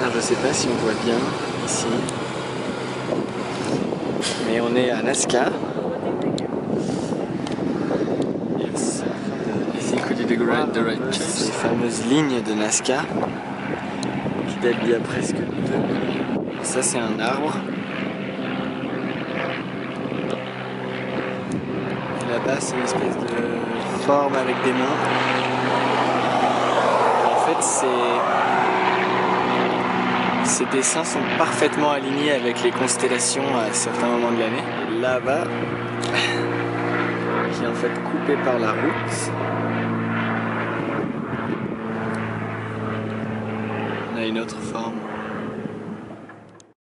Alors je sais pas si on voit bien ici, mais on est à Nazca. Ici, could you decorate the red church? Les fameuses lignes de Nazca qui datent d'il y a presque 2000 ans. Ça c'est un arbre. Et là-bas c'est une espèce de forme avec des mains. Et en fait ces dessins sont parfaitement alignés avec les constellations à certains moments de l'année. Et là-bas, qui est en fait coupé par la route, on a une autre forme.